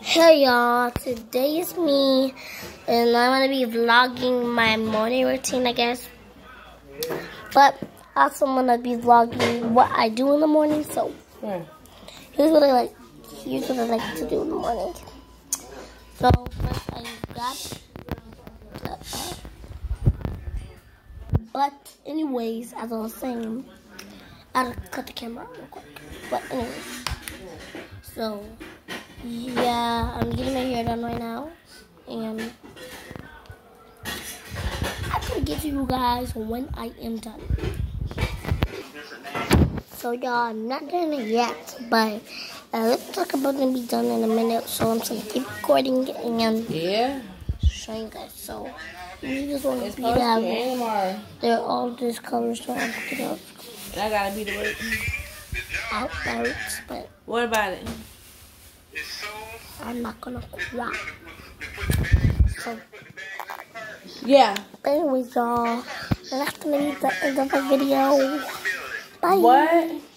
Hey y'all, today is me, and I'm gonna be vlogging my morning routine, I guess. But also I'm gonna be vlogging what I do in the morning. So here's what I like to do in the morning. So first I grab but anyways, as I was saying, I had to cut the camera real quick. But anyways, so yeah, I'm getting my hair done right now, and I'm gonna get to you guys when I am done. So y'all, I'm not done it yet, but let's talk about them be done in a minute. So I'm just gonna keep recording and showing you guys. So you just want to be that they're all this color, so I'll pick it up. And I gotta be the way Out that hurts, but what about it? I'm not gonna cry. So Yeah. but anyways, y'all, that's gonna be the end of the video. Bye. What?